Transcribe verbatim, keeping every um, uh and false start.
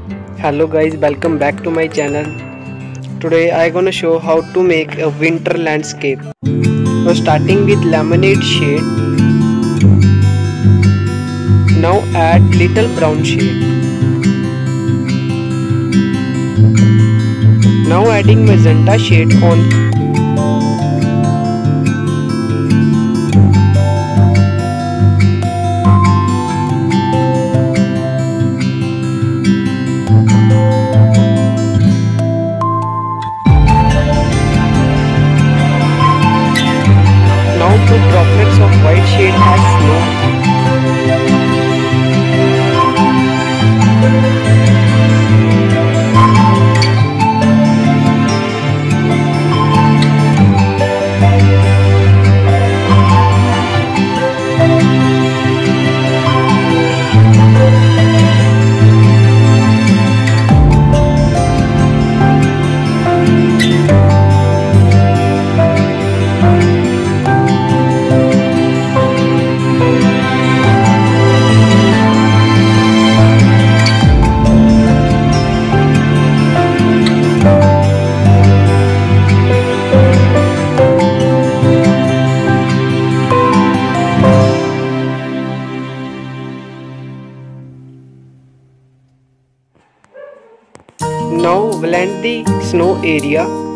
Hello guys, welcome back to my channel. Today I gonna show how to make a winter landscape. So starting with lemonade shade. Now add little brown shade. Now adding magenta shade on. Now put droplets of white shade as snow. Now blend the snow area.